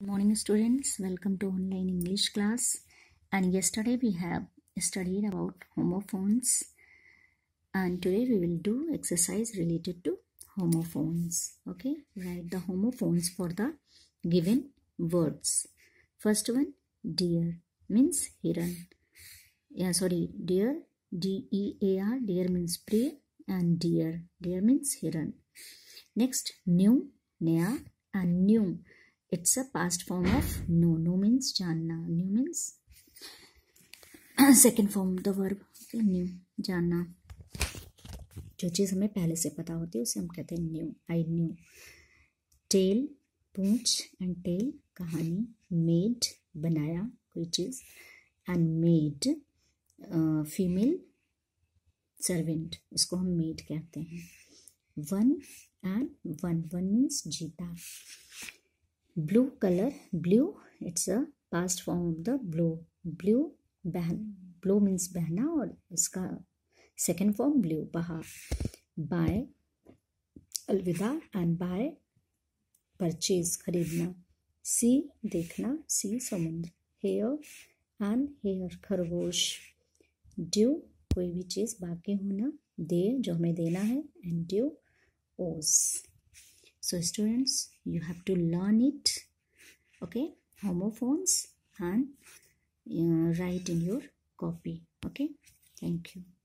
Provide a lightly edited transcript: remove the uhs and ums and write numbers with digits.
Good morning students, welcome to online English class. And yesterday we have studied about homophones, and today we will do exercise related to homophones. Okay, write the homophones for the given words. First one, deer means heron. Deer, D-E-A-R, deer means prey, and deer means heron. Next, new, naya, and new. It's a past form of know. Know means जानना. New means second form the verb. Okay, new, जानना. जो चीज़ हमें पहले से पता होती है उसे हम कहते हैं knew. I knew. Tale, Poonch, and tale कहानी. Made, बनाया कोई चीज़. And maid, फीमेल सर्वेंट, उसको हम मेड कहते हैं. Won and one. One means जीता. Blue color, blue, it's a past form of the blue. Blue, blue means बहना और इसका second form blue, बहा. Buy, अलविदा, and buy, purchase, खरीदना. See, देखना, see, समुद्र. Hair and hair, खरगोश. Due, कोई भी चीज़ बाकी होना. दे, जो हमें देना है, and due, owes. So students, you have to learn it, okay, homophones, and write in your copy. Okay, thank you.